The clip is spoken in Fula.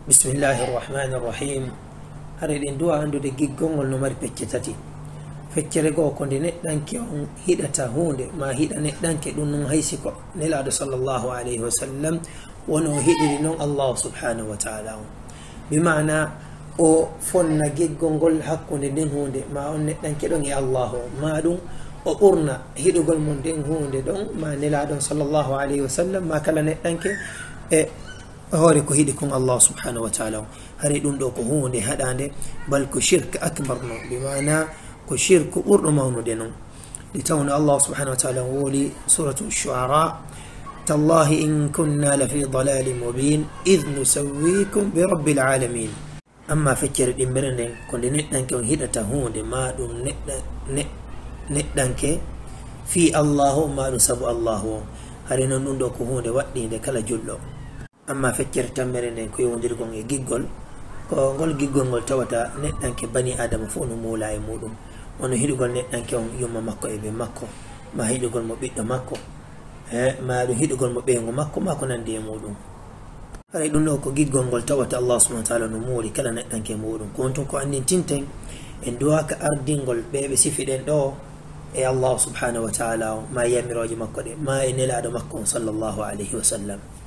بسم الله الرحمن الرحيم. هريدين دوا عنده دقيقون والنمر بكتتي فكرغو كوندي ندانكي اون هيدتا هوندي ما هيدا ندانكي دون هيسيكو نلاد صلى الله عليه وسلم ونو هيدي نون الله سبحانه وتعالى بمعنى او فonna geggongol hakkunde den hunde ma on neddanke don ya Allah ma dum o urna hidugol mon den hunde don ma neladon sallallahu alaihi wasallam ma kala neddanke e hore ko hidi kon Allah subhanahu wa ta'ala hari dum do ko hunde hadande bal ko shirk akbar no bimana ko shirku urdo mawnude non litawna Allah subhanahu wa ta'ala woli suratu ash-shu'ara tallahi in kunna la fi dalalin mubin idh nusawwikum bi rabbil alamin. Amma feccere dimberende ko de neddanke on hidata hunde ma dum neddanke fi Allahu ma dum sabu Allahu hari non dum do ko hunde waddinde kala jullo. Amma feccere tammerende ko yondirgon e giggol ko gol giggol gol tawata neddanke bani adama fu no mula e mudum ono hidugol neddanke on yumma makko e be makko ma hidugol mo biddo makko ma do hidugol mo be ngo makko mako nande e mudum hay dum no ko giggol gol tawata Allah subhanahu wa ta'ala no muri kala neddanke mudum ko on ton ko andin tinten en duwa ka ardingol be sifiden do e Allah subhanahu wa ta'ala ma yamiroje makko de ma e nelado makko sallallahu alaihi wasallam.